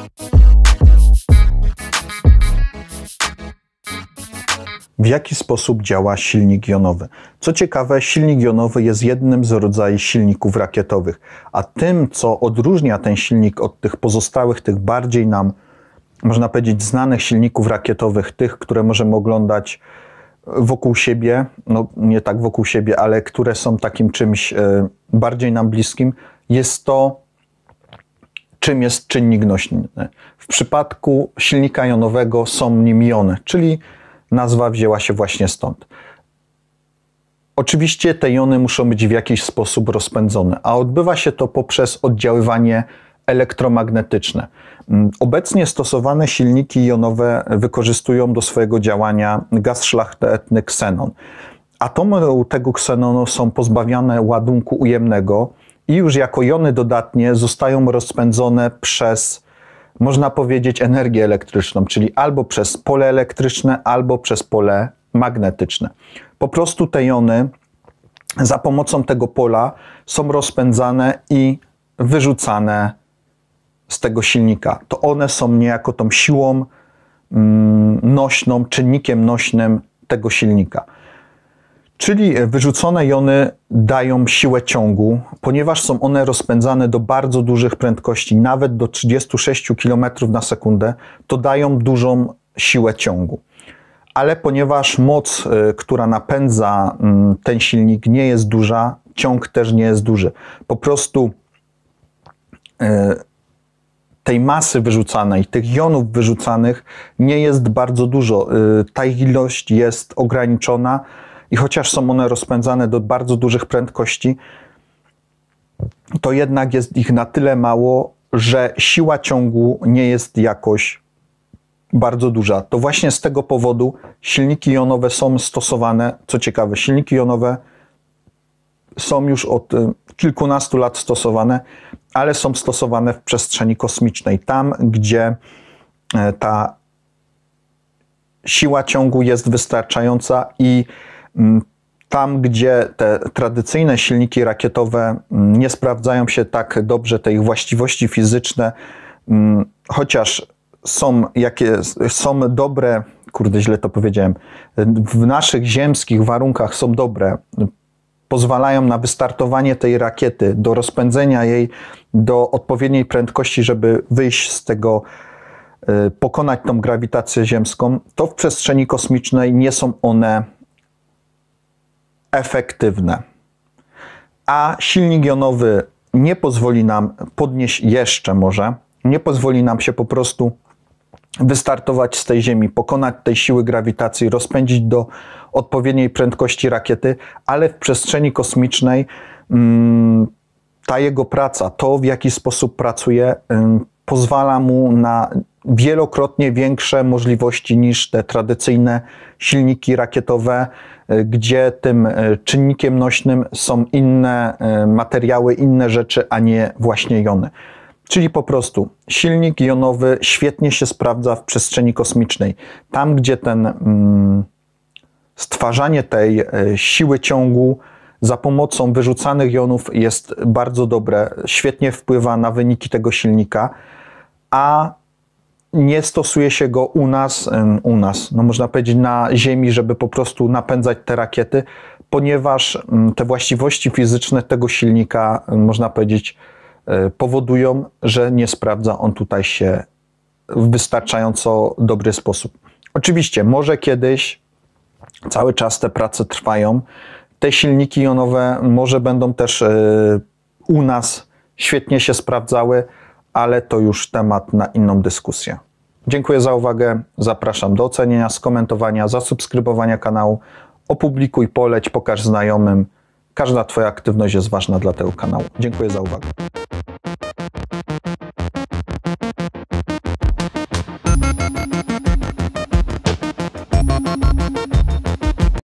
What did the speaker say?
W jaki sposób działa silnik jonowy? Co ciekawe, silnik jonowy jest jednym z rodzajów silników rakietowych, a tym, co odróżnia ten silnik od tych pozostałych, tych bardziej nam, można powiedzieć, znanych silników rakietowych, tych, które możemy oglądać wokół siebie, no nie tak wokół siebie, ale które są takim czymś bardziej nam bliskim, jest to, czym jest czynnik nośny. W przypadku silnika jonowego są nim jony, czyli nazwa wzięła się właśnie stąd. Oczywiście te jony muszą być w jakiś sposób rozpędzone, a odbywa się to poprzez oddziaływanie elektromagnetyczne. Obecnie stosowane silniki jonowe wykorzystują do swojego działania gaz szlachetny ksenon. Atomy tego ksenonu są pozbawione ładunku ujemnego i już jako jony dodatnie zostają rozpędzone przez, można powiedzieć, energię elektryczną, czyli albo przez pole elektryczne, albo przez pole magnetyczne. Po prostu te jony za pomocą tego pola są rozpędzane i wyrzucane z tego silnika. To one są niejako tą siłą nośną, czynnikiem nośnym tego silnika. Czyli wyrzucone jony dają siłę ciągu, ponieważ są one rozpędzane do bardzo dużych prędkości, nawet do 36 km na sekundę, to dają dużą siłę ciągu. Ale ponieważ moc, która napędza ten silnik, nie jest duża, ciąg też nie jest duży. Po prostu tej masy wyrzucanej, tych jonów wyrzucanych nie jest bardzo dużo. Ta ilość jest ograniczona i chociaż są one rozpędzane do bardzo dużych prędkości, to jednak jest ich na tyle mało, że siła ciągu nie jest jakoś bardzo duża. To właśnie z tego powodu silniki jonowe są stosowane. Co ciekawe, silniki jonowe są już od kilkunastu lat stosowane, ale są stosowane w przestrzeni kosmicznej. Tam, gdzie ta siła ciągu jest wystarczająca i tam, gdzie te tradycyjne silniki rakietowe nie sprawdzają się tak dobrze, te ich właściwości fizyczne, chociaż są dobre, kurde, źle to powiedziałem, w naszych ziemskich warunkach są dobre, pozwalają na wystartowanie tej rakiety, do rozpędzenia jej do odpowiedniej prędkości, żeby wyjść z tego, pokonać tą grawitację ziemską, to w przestrzeni kosmicznej nie są one efektywne. A silnik jonowy nie pozwoli nam podnieść jeszcze może, nie pozwoli nam się po prostu wystartować z tej Ziemi, pokonać tej siły grawitacji, rozpędzić do odpowiedniej prędkości rakiety, ale w przestrzeni kosmicznej ta jego praca, to w jaki sposób pracuje, pozwala mu na wielokrotnie większe możliwości niż te tradycyjne silniki rakietowe, gdzie tym czynnikiem nośnym są inne materiały, inne rzeczy, a nie właśnie jony. Czyli po prostu silnik jonowy świetnie się sprawdza w przestrzeni kosmicznej. Tam, gdzie stwarzanie tej siły ciągu za pomocą wyrzucanych jonów jest bardzo dobre, świetnie wpływa na wyniki tego silnika, a nie stosuje się go u nas, no można powiedzieć na Ziemi, żeby po prostu napędzać te rakiety, ponieważ te właściwości fizyczne tego silnika, można powiedzieć, powodują, że nie sprawdza on tutaj się w wystarczająco dobry sposób. Oczywiście, może kiedyś, cały czas te prace trwają, te silniki jonowe może będą też u nas świetnie się sprawdzały, ale to już temat na inną dyskusję. Dziękuję za uwagę, zapraszam do ocenienia, skomentowania, zasubskrybowania kanału, opublikuj, poleć, pokaż znajomym. Każda Twoja aktywność jest ważna dla tego kanału. Dziękuję za uwagę.